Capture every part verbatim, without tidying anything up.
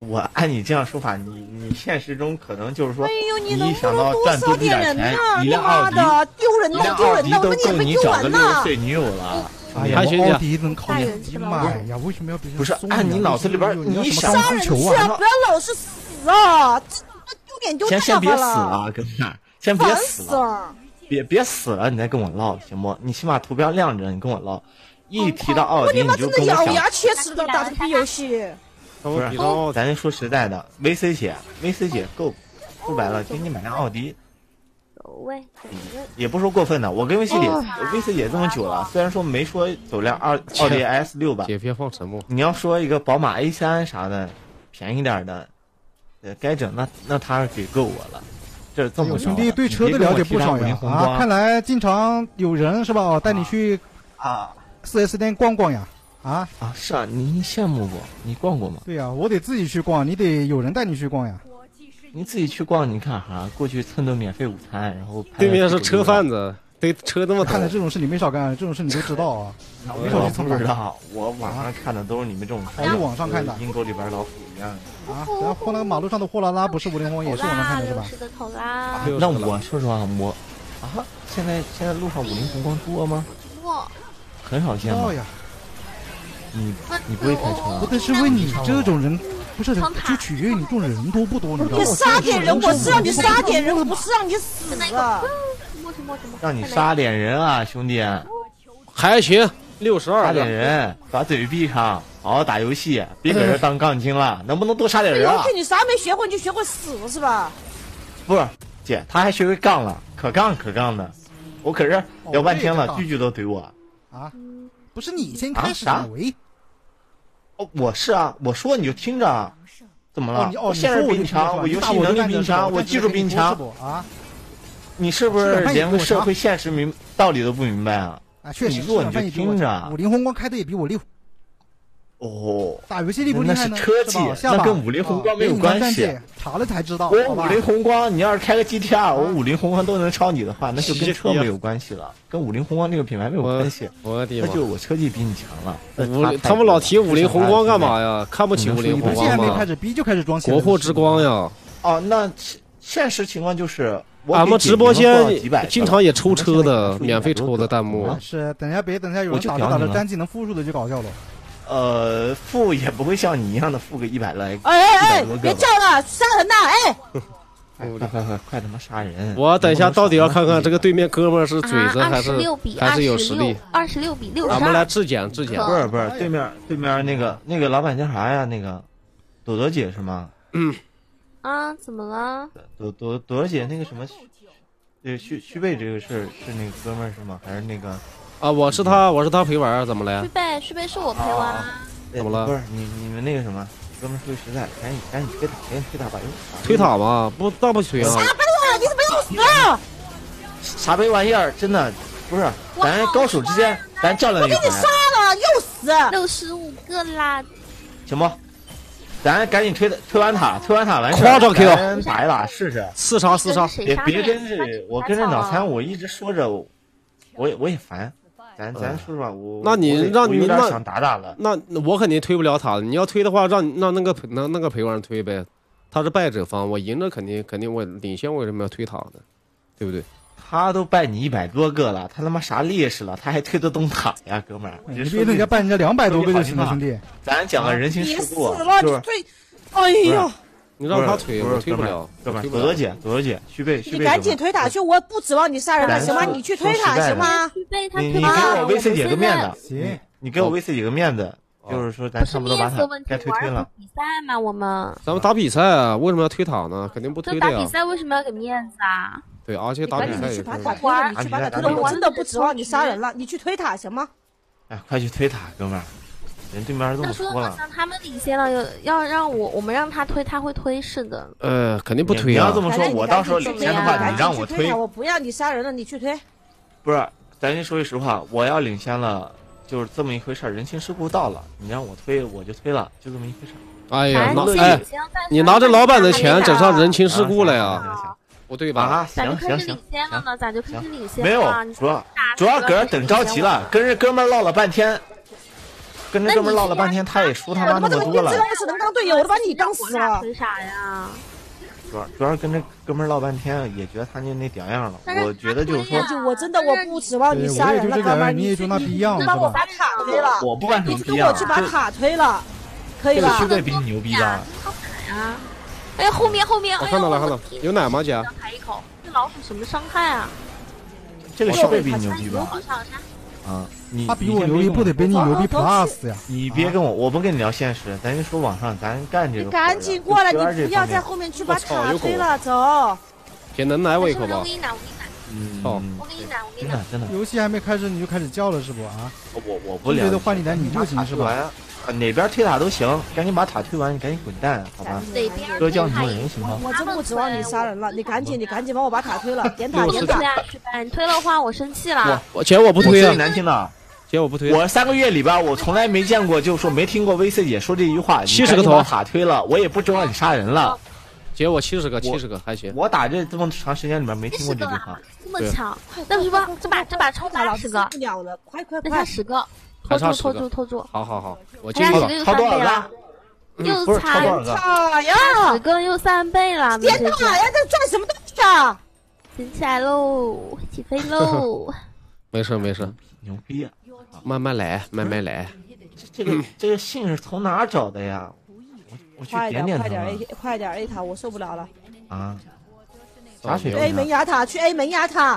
我按你这样说法，你你现实中可能就是说， 哎呦，你一想到赚多一点钱，一辆奥迪， 丢人一辆奥迪都够你找个六十岁女友了。 哎呀，奥迪能考你自己买呀？为什么要别人？ 不是按你脑子里边，你想杀人去，不要老是死啊！这丢脸丢大发了。 先先别死了，哥们儿，先别死了，别别死了，你再跟我唠行不？你起码图标亮着，你跟我唠。一提到奥迪，你就跟我讲。 咬牙切齿的打这个逼游戏。 不是，咱说实在的 ，V C 姐 ，V C 姐够，说白了，给你买辆奥迪， 喂， 也不说过分的。我跟 V C 姐、V C 姐这么久了，虽然说没说走辆二奥迪 S 六吧， 姐别放沉默。 你要说一个宝马 A 三啥的，便宜点的，呃，该整那那他给够我了。这这么兄弟对车的了解不少呀啊！看来经常有人是吧？带你去啊四 S 店逛逛呀。啊啊是啊，你羡慕过？你逛过吗？ 对呀、啊，我得自己去逛，你得有人带你去逛呀。 你自己去逛，你看哈，过去蹭顿免费午餐，然后对面是车贩子，对车那么看来这种事你没少干，这种事你都知道啊。 没少去蹭不知道，我网上看的都是你们这种， 还是网上看的， 阴沟里边老虎一样的啊。然后那个马路上的货拉拉不是五菱宏光，也是网上看的是吧？ 是的，头啦。 那我说实话，我啊，现在现在路上五菱宏光多吗？ 多， 很少见吗？你你不会开车啊？ 不，但是为你这种人，不是就取决于你这种人多不多，你知道吗？ 你杀点人，我是让你杀点人，我不是让你死啊！ 让你杀点人啊，兄弟！ 还行，六十二。 杀点人，把嘴闭上，好好打游戏，别搁这当杠精了，能不能多杀点人啊？ 你啥没学会，你就学会死是吧？ 不是，姐，他还学会杠了，可杠可杠的。我可是聊半天了，句句都怼我啊！不是你先开始的喂。 哦，我是啊，我说你就听着啊，怎么了？ 哦， 我现实比你强，我游戏能力比你强，我技术比你强啊！ 你是不是连个社会现实明道理都不明白啊？ 啊，确实， 你弱你就听着。 五菱宏光开的也比我溜。 哦， 打游戏厉不厉害呢？ 那是车技，那跟五菱宏光没有关系。 查了才知道。 我五菱宏光，你要是开个 G T R， 我五菱宏光都能超你的话，那就跟车没有关系了，跟五菱宏光这个品牌没有关系。 我的那就我车技比你强了。 五，他们老提五菱宏光干嘛呀？看不起五菱宏光吗？ 还没开始逼就开始装。 国货之光呀！ 哦，那现实情况就是， 俺们直播间经常也抽车的，免费抽的弹幕。 是，等下别等下有人打着打着单技能负数的就搞笑了。 呃，付也不会像你一样的付个一百来， 哎哎哎，别叫了，杀人呐！哎， 快快快快他妈杀人！ 我等一下到底要看看这个对面哥们儿是嘴子还是还是有实力？ 二十六比六十二。 咱们来质检质检。 不是不是，对面对面那个那个老板叫啥呀？那个朵朵姐是吗？ 嗯。 啊，怎么了？ 朵朵朵朵姐那个什么，对续续贝这个事是那个哥们儿是吗？还是那个？ 啊，我是他，我是他陪玩，怎么了？ 续贝，续贝是我陪玩。 怎么了？ 不是你你们那个什么，哥们说句实在，赶紧赶紧推塔，赶紧推塔吧！ 推塔嘛，不那不推啊！ 啥背玩意儿？你怎么又死了？ 啥背玩意儿？真的不是，咱高手之间，咱较量一回。 我给你杀了，又死。 六十五个啦。 行不？咱赶紧推推完塔，推完塔完事。 夸张 Q， 打一打试试。 四杀四杀。 别别跟着我跟着脑残，我一直说着，我也我也烦。咱咱说实话，我那你让你那想打打了， 那我肯定推不了塔。你要推的话，让让那个那那个陪玩推呗。他是败者方，我赢着肯定肯定我领先，为什么要推塔呢？对不对？ 他都败你一百多个了，他他妈啥劣势了？他还推得动塔呀，哥们儿！ 你别人家败人家两百多个就行了，兄弟。 咱讲个人情世故， 死了，你推，哎呀！ 你让他推，我推不了。 哥们儿，朵朵姐，朵朵姐，续贝，续贝。 你赶紧推塔去，我不指望你杀人了，行吗？你去推塔行吗？ 你你给我 V C 姐个面子， 行， 你给我 V C 姐个面子，就是说咱差不多把塔该推推了。 比赛嘛，我们。 咱们打比赛啊，为什么要推塔呢？肯定不推的呀。 打比赛为什么要给面子啊？ 对，而且打比赛也。 你去把塔推了，你去把塔推了，我真的不指望你杀人了，你去推塔行吗？ 哎，快去推塔，哥们儿。人对面这么说了， 好像他们领先了，要让我我们让他推，他会推是的。 呃，肯定不推啊！ 你要这么说，我到时候领先的话，你让我推， 我不要你杀人了，你去推。 不是，咱先说句实话，我要领先了，就是这么一回事儿，人情世故到了，你让我推我就推了，就这么一回事儿。 哎呀，那哎，你拿着老板的钱整上人情世故了呀？不对吧？ 啊，行行行， 领先了呢，咋就开始领先？ 没有，主要主要搁这等着急了，跟人哥们唠了半天。 跟这哥们唠了半天，他也说他妈那么多了。 知道我是能当队友，我都把你当死了。 为啥呀？ 主要主要跟这哥们唠半天，也觉得他就那屌样了。我觉得就是说， 我真的我不指望你杀人了，哥们儿， 你也就那逼样是吧？我把塔推了， 我不管什么逼样，我去把塔推了，可以吧？ 这个比你牛逼啊！ 啊！哎，后面后面， 我看到了，看到有奶吗，姐？ 抬一口，这老鼠什么伤害啊？ 这个是会比你牛逼吧？啊，你他比我牛逼，不得比你牛逼 plus 呀！ 你别跟我，我不跟你聊现实，咱就说网上，咱干这个。 你赶紧过来，你不要在后面去把塔推了，走。 姐能奶我一口吧？ 我给你奶，我给你奶。 嗯， 好， 我给你奶，我给你奶。 真的， 游戏还没开始你就开始叫了是不啊？ 我我不聊。 觉得换你奶你就行是吧？ 哪边推塔都行，赶紧把塔推完，你赶紧滚蛋，好吧？哥教你做人行吗？ 我真不指望你杀人了，你赶紧，你赶紧帮我把塔推了，点塔点塔。 你推的话，我生气了。 我姐我不推啊， 难听的。 姐我不推。 我三个月里边，我从来没见过，就是说没听过 V C 姐说这句话。 七十个头塔推了，我也不指望你杀人了。 姐我七十个，七十个还行。 我打这这么长时间里面没听过这句话。 这么巧？那是吧？这把这把超打十个， 快快快！差十个。 还差拖住拖住， 好好好，我进去了， 超多少个？ 又差塔呀， 十个又三倍了， 点塔呀，在赚什么东西啊？ 捡起来喽，起飞喽！ 没事没事， 牛逼啊！ 慢慢来，慢慢来。 这个这个信是从哪找的呀？我我去点点快点 A 快点 A 塔，我受不了了。 啊？啥水平 ？A 门牙塔，去 A 门牙塔。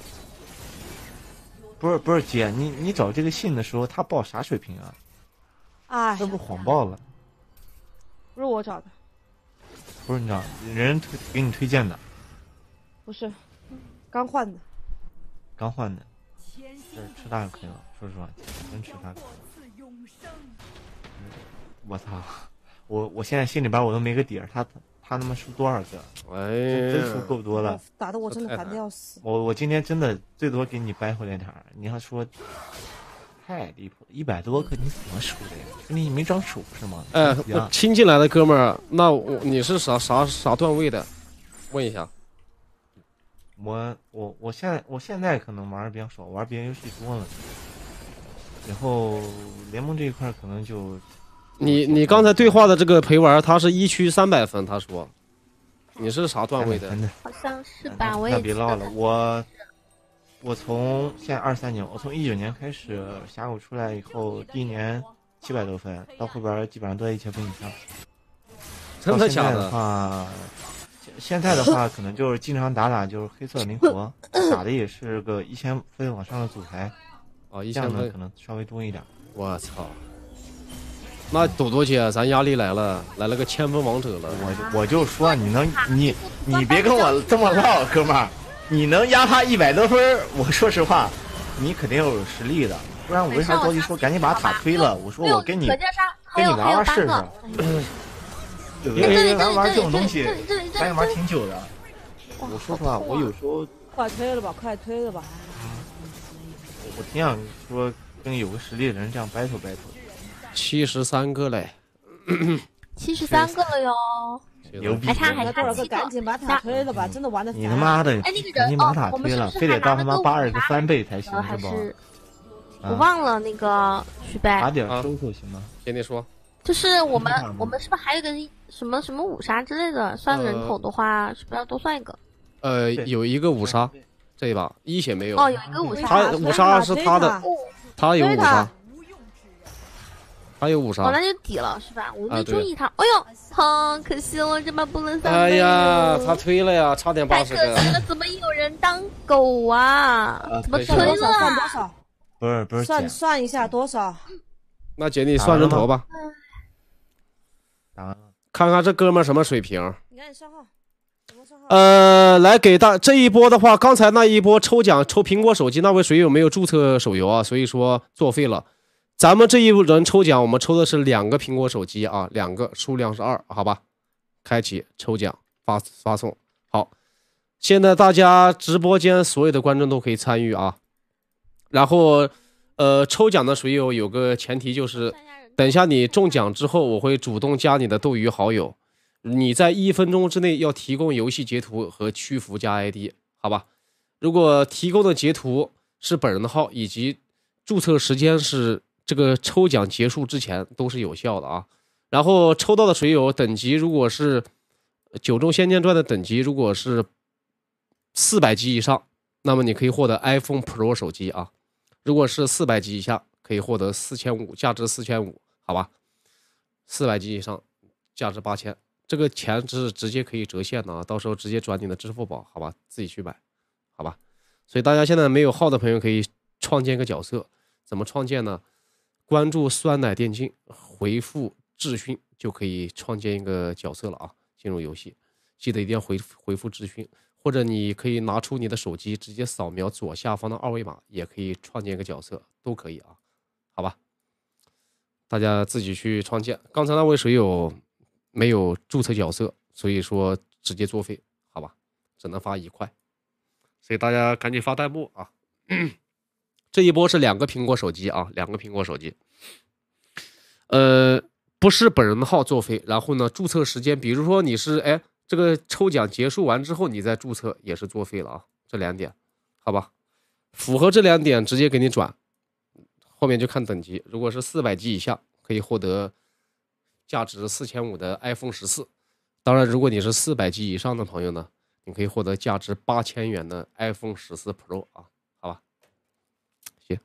不是不是姐，你你找这个信的时候，他报啥水平啊？ 哎， 这不谎报了？ 不是我找的， 不是你找，人推给你推荐的， 不是，刚换的， 刚换的，这吃大就可以了。说实话，真吃大就可以了。我操，我我现在心里边我都没个底儿，他他他妈输多少个？ 哎， 真输够多了， 打的我真的烦的要死。 我我今天真的最多给你掰回来点儿，你要说太离谱，一百多个你怎么输的呀？你没长手是吗？ 哎，我新进来的哥们儿，那我你是啥啥啥段位的？问一下。 我我我现在我现在可能玩的比较少，玩别的游戏多了。以后联盟这一块可能就。 你你刚才对话的这个陪玩，他是一区三百分，他说。你是啥段位的？ 好像是吧，我也。 那别唠了，我我从现在二三年，我从一九年开始峡谷出来以后，第一年七百多分，到后边基本上都在一千分以上。 真的假的？话，现在的话可能就是经常打打就是黑色灵活，打的也是个一千分往上的组台。 哦，一千分可能稍微多一点。 我操！那朵朵姐，咱压力来了，来了个千分王者了。 我我就说你能你你别跟我这么唠，哥们儿，你能压他一百多分，我说实话，你肯定有实力的，不然我为啥着急说赶紧把塔推了？我说我跟你跟你玩玩试试，对不对？咱玩这种东西，咱也玩挺久的。我说实话，我有时候快推了吧，快推了吧。 我挺想说跟有个实力的人这样 battle battle。 七十三个嘞， 七十三个了哟， 牛逼！ 还差还差多少个？赶紧把塔推了吧，真的玩的。 你他妈的， 哎，那个赶紧把塔哦， 推了，非得到他妈八十个翻倍才行，是不？ 我忘了那个徐白。 打点收收行吗？ 给你说， 就是我们我们是不是还有个什么什么五杀之类的？算人头的话，是不是要多算一个？ 呃，有一个五杀，这一把一血没有。 哦，有一个五杀， 他五杀是他的，他有五杀。还有五杀， 哦，那就抵了是吧？我没注意他。哎呦，好可惜了，这把不能三倍。哎呀，他推了呀，差点八十个。 太可惜了，怎么有人当狗啊？怎么推了？ 算多少？ 不是不是， 算算一下多少？ 那姐你算人头吧。 打完了。 看看这哥们什么水平？ 你赶紧上号。 呃，来给大这一波的话，刚才那一波抽奖抽苹果手机那位水友没有注册手游啊，所以说作废了。咱们这一轮抽奖，我们抽的是两个苹果手机啊，两个数量是二，好吧？开启抽奖发发送。好，现在大家直播间所有的观众都可以参与啊。然后，呃，抽奖的水友有个前提就是，等一下你中奖之后，我会主动加你的斗鱼好友，你在一分钟之内要提供游戏截图和区服加 I D， 好吧？如果提供的截图是本人的号以及注册时间是这个抽奖结束之前都是有效的啊。然后抽到的水友等级如果是九州仙剑传的等级，如果是四百级以上，那么你可以获得 iPhone Pro 手机啊。如果是四百级以下，可以获得四千五，价值四千五，好吧？四百级以上，价值八千。这个钱是直接可以折现的啊，到时候直接转你的支付宝，好吧？自己去买，好吧？所以大家现在没有号的朋友可以创建一个角色，怎么创建呢？关注酸奶电竞，回复智勋就可以创建一个角色了啊！进入游戏，记得一定要回回复智勋，或者你可以拿出你的手机，直接扫描左下方的二维码，也可以创建一个角色，都可以啊，好吧？大家自己去创建。刚才那位水友没有注册角色，所以说直接作废，好吧？只能发一块，所以大家赶紧发弹幕啊！这一波是两个苹果手机啊，两个苹果手机。呃，不是本人的号作废，然后呢，注册时间，比如说你是哎，这个抽奖结束完之后你再注册也是作废了啊，这两点，好吧？符合这两点直接给你转，后面就看等级。如果是四百级以下，可以获得价值四千五的 iPhone 十四。当然，如果你是四百级以上的朋友呢，你可以获得价值八千元的 iPhone 十四 Pro 啊，好吧？行。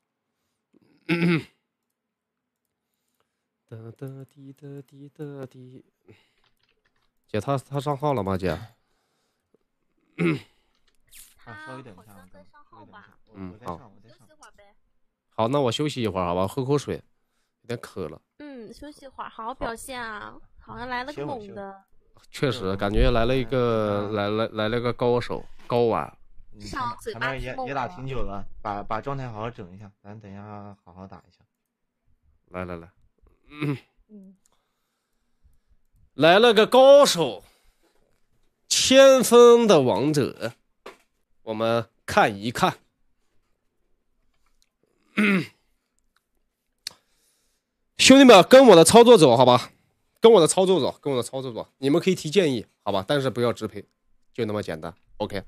哒哒滴哒滴哒滴，姐，他他上号了吗？姐？ 他稍微等一下， 在上号吧。 嗯，好。 休息会儿呗。 好，那我休息一会儿，好吧？喝口水，有点渴了。 嗯，休息一会儿，好好表现啊！好像来了个猛的。 确实，感觉来了一个来来来了个高手高玩。 上嘴巴也也打挺久了，把把状态好好整一下，咱等一下好好打一下。 来来来，嗯嗯，来了个高手，千分的王者，我们看一看。嗯，兄弟们，跟我的操作走，好吧？跟我的操作走，跟我的操作走。你们可以提建议，好吧？但是不要支配，就那么简单。OK。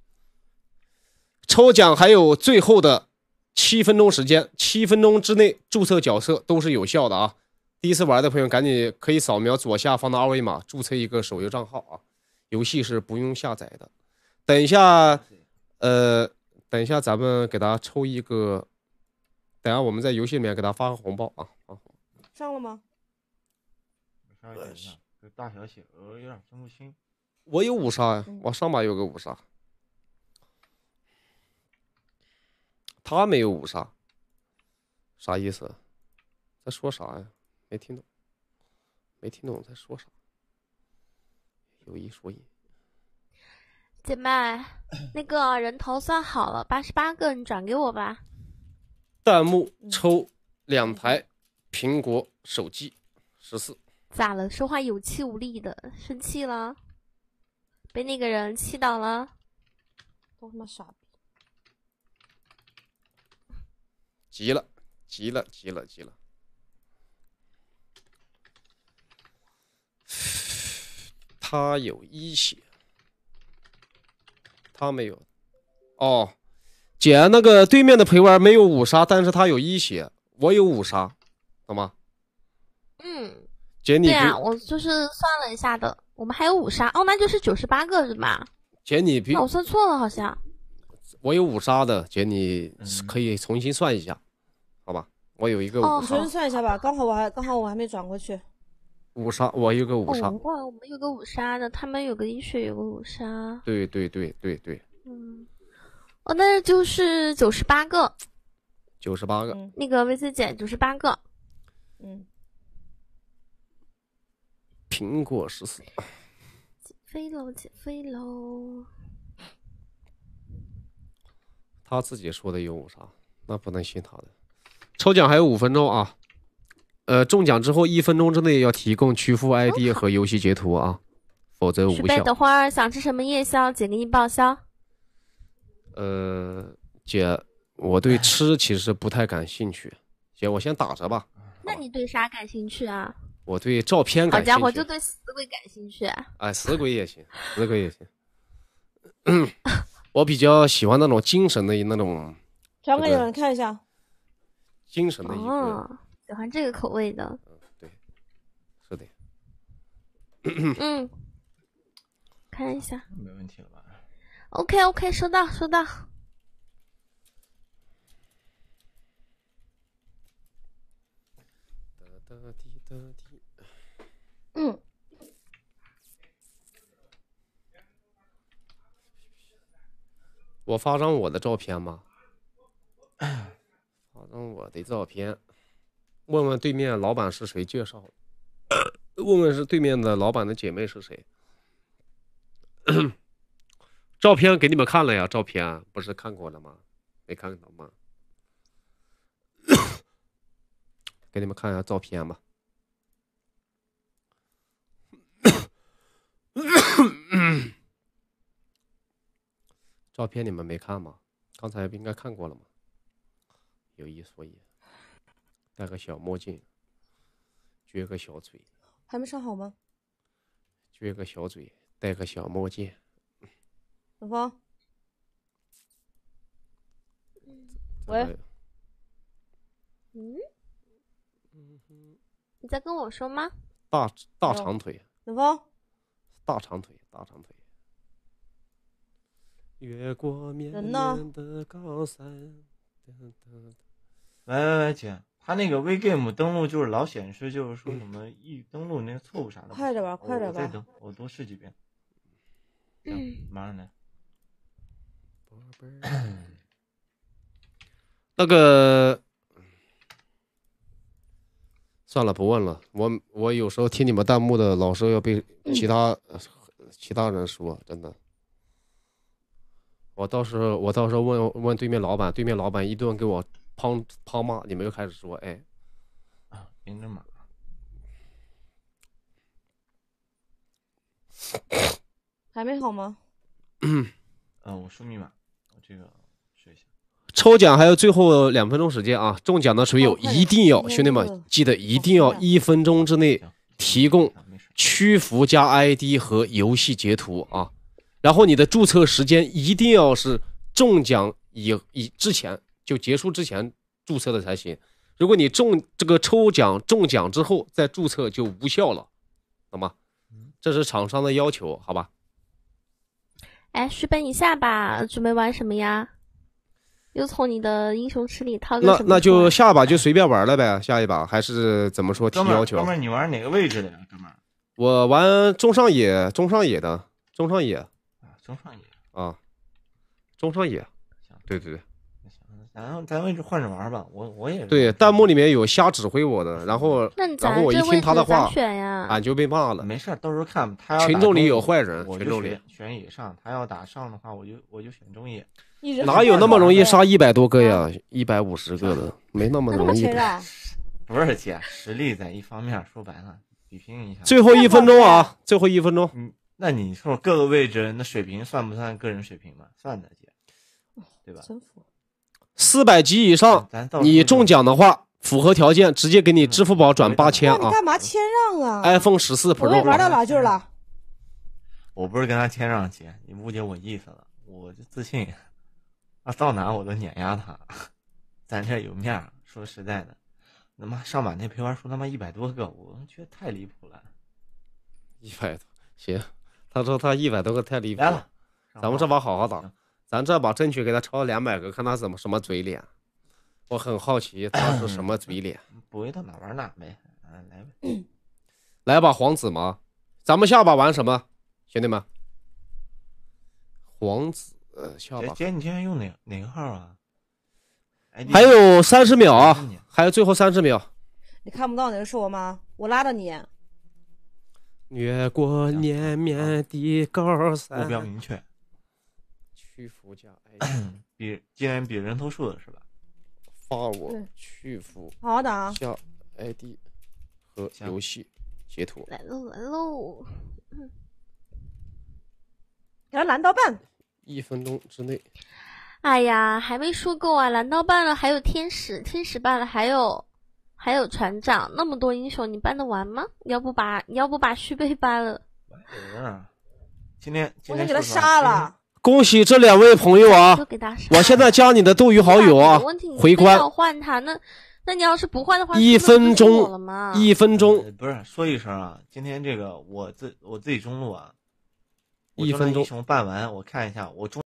抽奖还有最后的七分钟时间，七分钟之内注册角色都是有效的啊！第一次玩的朋友赶紧可以扫描左下方的二维码，注册一个手游账号啊！游戏是不用下载的。等一下，呃，等一下咱们给大家抽一个，等一下我们在游戏里面给大家发个红包啊！啊上了吗？ 稍微等一下，这大小写额有点分不清。 我有五杀呀，我上把有个五杀。他没有五杀，啥意思？在说啥呀？没听懂，没听懂在说啥。有一说一， 姐妹，那个人头算好了，八十八个，你转给我吧。 弹幕抽两台苹果手机十四。 咋了？说话有气无力的，生气了？被那个人气到了？ 都他妈傻逼！ 急了，急了，急了，急了！他有一血，他没有。哦，姐，那个对面的陪玩没有五杀，但是他有一血，我有五杀，懂吗？ 嗯， 姐你对啊，我就是算了一下的，我们还有五杀，哦，那就是九十八个是吧？ 姐你比那我算错了好像。 我有五杀的，姐你可以重新算一下，好吧？我有一个五杀， 哦，重新算一下吧，刚好我还刚好我还没转过去。 五杀，我有个五杀。 哦，哇，我们有个五杀的，他们有个一血，有个五杀。 对对对对对。 嗯，哦，那就是九十八个。 九十八个。 嗯、 那个 V C 姐九十八个。 嗯。 苹果十四。 起飞喽，起飞喽！ 他自己说的有五杀，那不能信他的。抽奖还有五分钟啊，呃，中奖之后一分钟之内要提供曲阜 I D 和游戏截图啊，否则无效。 等会儿想吃什么夜宵，姐给你报销。 呃，姐，我对吃其实不太感兴趣，姐，我先打着吧。 那你对啥感兴趣啊？ 我对照片感兴趣。 好家伙，就对死鬼感兴趣。 哎，死鬼也行，死鬼也行。我比较喜欢那种精神的那种。 转给有人看一下。 精神的一个。 哦，喜欢这个口味的。 嗯，对，是的。 嗯，看一下， 没问题了吧 ？OK OK， 收到收到。嗯。 我发张我的照片吗？发张我的照片，问问对面老板是谁介绍的，问问是对面的老板的姐妹是谁。照片给你们看了呀，照片不是看过了吗？没看到吗？给你们看一下照片吧。照片你们没看吗？刚才不应该看过了吗？有一说一，戴个小墨镜，撅个小嘴， 还没上好吗？ 撅个小嘴，戴个小墨镜。 小芳，喂， 嗯，你在跟我说吗？ 大大长腿， 小芳， 大长腿，大长腿。越过绵绵的高山。 来来来，姐，他那个 V-Game 登录就是老显示，就是说什么一登录那个错误啥的。 快点吧，快点吧。 我再等，我多试几遍。行，马上来。 那个，算了，不问了。我我有时候听你们弹幕的，老是要被其他、嗯、其他人说，真的。我到时候我到时候问问对面老板，对面老板一顿给我胖胖骂，你们又开始说，哎， 啊，明着码。 还没好吗？ 嗯，呃，我输密码，我这个试一下。 抽奖还有最后两分钟时间啊！中奖的水友一定要，兄弟们记得一定要一分钟之内提供屈服加 I D 和游戏截图啊！然后你的注册时间一定要是中奖以以之前就结束之前注册的才行。如果你中这个抽奖中奖之后再注册就无效了，懂吗？这是厂商的要求，好吧？ 哎，续本一下吧，准备玩什么呀？又从你的英雄池里掏个那什么？ 那就下把就随便玩了呗，下一把还是怎么说提要求？ 哥们儿，你玩哪个位置的呀，哥们儿？ 我玩中上野，中上野的，中上野。 中上野啊，中上野，对对对， 咱咱位置换着玩吧，我我也对。弹幕里面有瞎指挥我的，然后然后我一听他的话，俺就被骂了。 没事，到时候看他。 群众里有坏人， 群众里选野上，他要打上的话，我就我就选中野。 哪有那么容易杀一百多个呀？一百五十个的，没那么容易的。 不是姐，实力在一方面，说白了，比拼一下。 最后一分钟啊，最后一分钟。 嗯。那你说各个位置那水平算不算个人水平嘛？算的，姐，对吧？ 四百级以上，你中奖的话，符合条件，直接给你支付宝转八千啊！ 你干嘛谦让啊 ？iPhone 十四 Pro 我玩到哪去了？ 我不是跟他谦让，姐，你误解我意思了。我就自信，啊，到哪我都碾压他。咱这有面儿，说实在的，他妈上把那陪玩说他妈一百多个，我觉得太离谱了。 一百多。行，他说他一百多个太离谱了，咱们这把好好打，咱这把争取给他超两百个，看他怎么什么嘴脸。我很好奇他是什么嘴脸。 不会到哪玩哪呗，啊，来呗， 来把皇子嘛，咱们下把玩什么，兄弟们？皇子，呃，下把。 姐，你今天用哪哪个号啊？ 还有三十秒啊，还有最后三十秒。 你看不到那个是我吗？我拉着你。 越过绵绵的高山， 目标明确， 屈服加 I D， 比竟然比人头数的是吧？ 发我屈服， 好好打加 I D 和游戏截图。 来喽来喽， 给他拦到半， 一分钟之内。 哎呀，还没说够啊！拦到半了，还有天使，天使办了，还有。还有船长，那么多英雄，你办得完吗？要不把要不把续杯办了？ 啊、今天今天我给他杀了。 恭喜这两位朋友啊！我现在加你的斗鱼好友啊，回关。 要换他，那那你要是不换的话， 一分钟了吗？ 一分钟、 呃、不是说一声啊，今天这个我自我自己中路啊， 一分钟英雄办完，我看一下我中。